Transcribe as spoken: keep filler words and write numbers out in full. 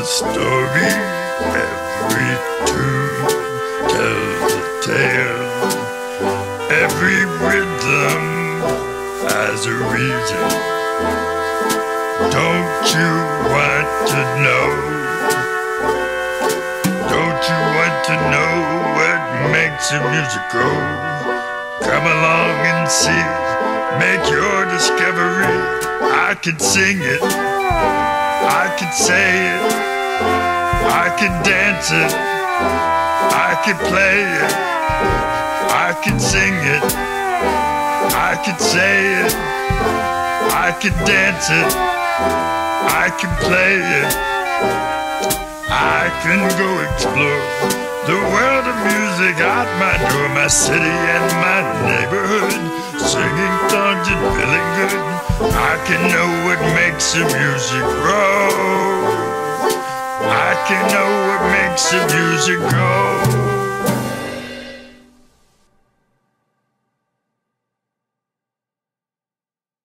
story, every tune tells a tale. Every rhythm has a reason. Don't you want to know? Don't you want to know what makes a music go? Come along and see, make your discovery. I can sing it, I can say it, I can dance it, I can play it, I can sing it, I can say it, I can dance it, I can play it, I can go explore the world of music out my door, my city and my neighborhood, singing songs and feeling good. I can know what makes the music grow. I can know what makes the music grow.